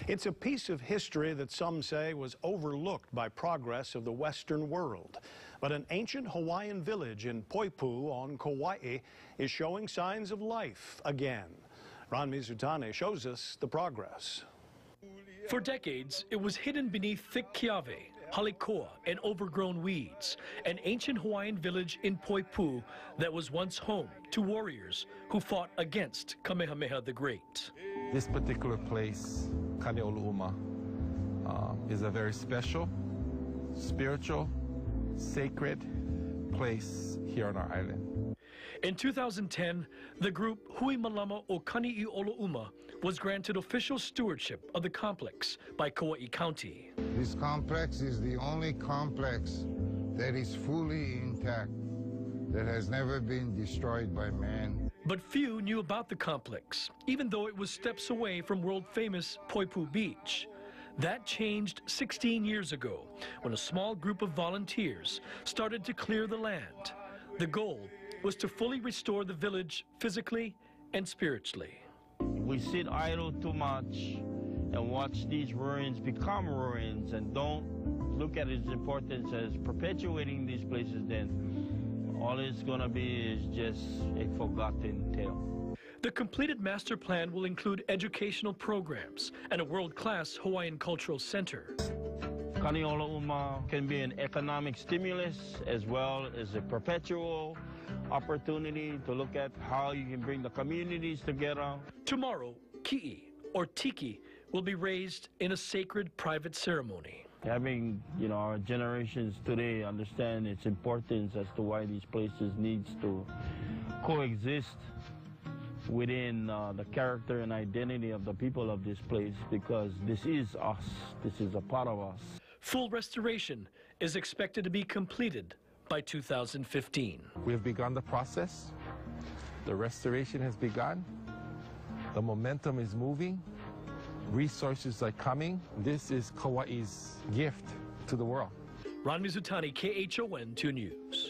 It's a piece of history that some say was overlooked by progress of the Western world. But an ancient Hawaiian village in Poipu on Kauai is showing signs of life again. Ron Mizutani shows us the progress. For decades, it was hidden beneath thick kiawe, hale and overgrown weeds, an ancient Hawaiian village in Poipu that was once home to warriors who fought against Kamehameha The Great. This particular place, Kane'olu'uma, is a very special, spiritual, sacred place here on our island. In 2010, the group Hui Malama o Kani'i'olu'uma was granted official stewardship of the complex by Kauai County. This complex is the only complex that is fully intact, that has never been destroyed by man. But few knew about the complex, even though it was steps away from world-famous Poipu Beach. That changed 16 years ago when a small group of volunteers started to clear the land. The goal was to fully restore the village physically and spiritually. We sit idle too much and watch these ruins become ruins and don't look at its importance as perpetuating these places, then all it's going to be is just a forgotten tale. The completed master plan will include educational programs and a world-class Hawaiian cultural center. Kane'olu'uma can be an economic stimulus as well as a perpetual opportunity to look at how you can bring the communities together. Tomorrow, ki'i, or tiki, will be raised in a sacred private ceremony. Having, our generations today understand its importance as to why these places needs to coexist within the character and identity of the people of this place, because this is us, this is a part of us. Full restoration is expected to be completed by 2015. We have begun the process. The restoration has begun. The momentum is moving. Resources are coming. This is Kauai's gift to the world. Ron Mizutani, KHON 2 News.